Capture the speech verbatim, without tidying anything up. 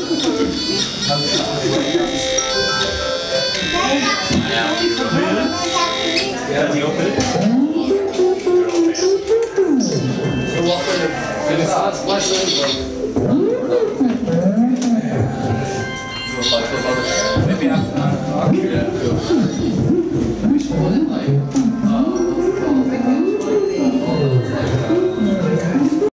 Yeah, do you open it? You're welcome to finish that flashlight. Maybe after nine o'clock? Yeah.